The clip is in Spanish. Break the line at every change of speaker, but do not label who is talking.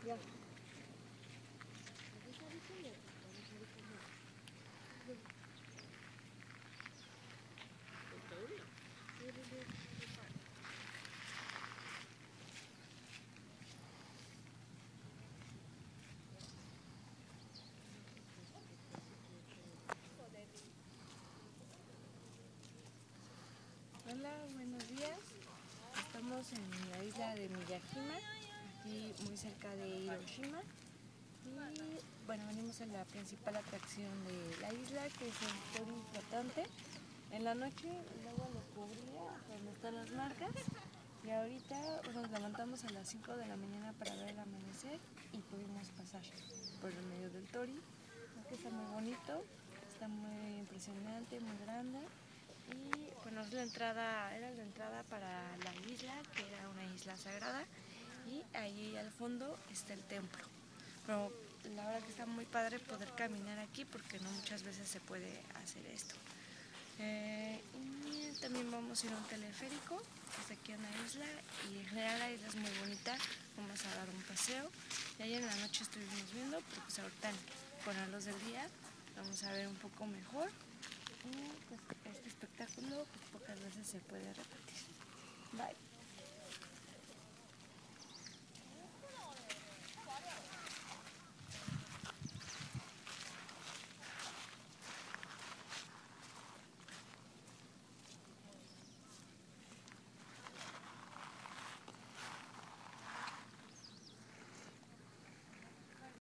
Ya.
Hola, buenos días. Estamos en la isla de Miyajima, aquí muy cerca de Hiroshima. Y bueno, venimos a la principal atracción de la isla, que es el torii flotante. En la noche el agua lo cubría donde están las marcas. Y ahorita nos levantamos a las 5 de la mañana para ver el amanecer y pudimos pasar por el medio del torii. Aquí está muy bonito, está muy impresionante, muy grande. Y bueno, era la entrada para la isla, que era una isla sagrada, y ahí al fondo está el templo. Pero la verdad que está muy padre poder caminar aquí porque no muchas veces se puede hacer esto. Y también vamos a ir a un teleférico hasta aquí en la isla, y en general la isla es muy bonita. Vamos a dar un paseo y ayer en la noche estuvimos viendo, pero pues ahorita con la luz del día vamos a ver un poco mejor. Y pues este espectáculo pues pocas veces se puede repetir. Bye.